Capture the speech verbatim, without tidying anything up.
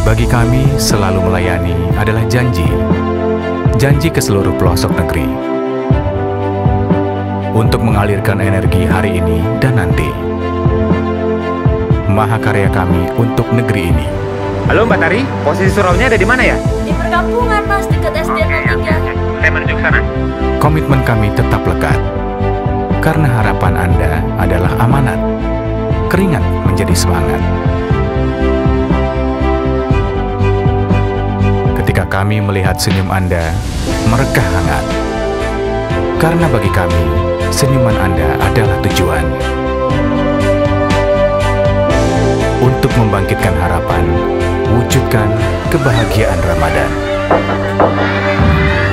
Bagi kami, selalu melayani adalah janji. Janji ke seluruh pelosok negeri. Untuk mengalirkan energi hari ini dan nanti. Mahakarya kami untuk negeri ini. Halo Mbak Tari, posisi suraunya ada di mana ya? Di perkampungan mas, dekat S D nol tiga. Saya menuju ke sana. Komitmen kami tetap lekat. Karena harapan Anda adalah amanat. Keringat menjadi semangat. Ketika kami melihat senyum Anda, merekah hangat. Karena bagi kami, senyuman Anda adalah tujuan. Untuk membangkitkan harapan, wujudkan kebahagiaan Ramadan.